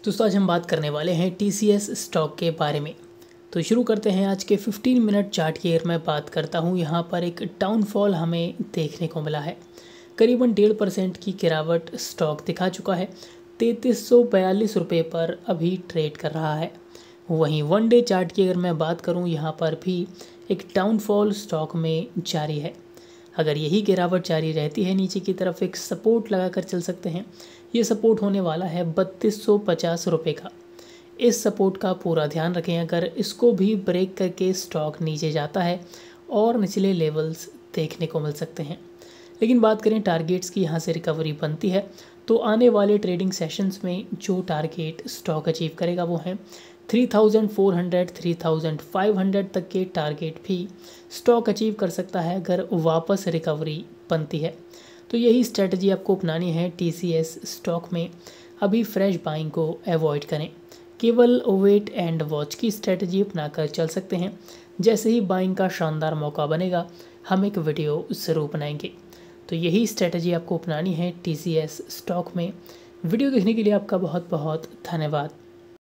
दोस्तों आज हम बात करने वाले हैं TCS स्टॉक के बारे में। तो शुरू करते हैं आज के 15 मिनट चार्ट की। अगर मैं बात करता हूं, यहां पर एक डाउनफॉल हमें देखने को मिला है। करीबन 1.5% की गिरावट स्टॉक दिखा चुका है। 3342 रुपये पर अभी ट्रेड कर रहा है। वहीं वन डे चार्ट की अगर मैं बात करूं, यहां पर भी एक डाउनफॉल स्टॉक में जारी है। अगर यही गिरावट जारी रहती है, नीचे की तरफ एक सपोर्ट लगाकर चल सकते हैं। ये सपोर्ट होने वाला है 3250 रुपये का। इस सपोर्ट का पूरा ध्यान रखें। अगर इसको भी ब्रेक करके स्टॉक नीचे जाता है और निचले लेवल्स देखने को मिल सकते हैं। लेकिन बात करें टारगेट्स की, यहाँ से रिकवरी बनती है तो आने वाले ट्रेडिंग सेशंस में जो टारगेट स्टॉक अचीव करेगा वो है 3400 3500 तक के टारगेट भी स्टॉक अचीव कर सकता है अगर वापस रिकवरी बनती है। तो यही स्ट्रेटजी आपको अपनानी है TCS स्टॉक में। अभी फ्रेश बाइंग को अवॉइड करें, केवल वेट एंड वॉच की स्ट्रेटजी अपनाकर चल सकते हैं। जैसे ही बाइंग का शानदार मौका बनेगा, हम एक वीडियो ज़रूर बनाएंगे। तो यही स्ट्रेटजी आपको अपनानी है TCS स्टॉक में। वीडियो देखने के लिए आपका बहुत बहुत धन्यवाद।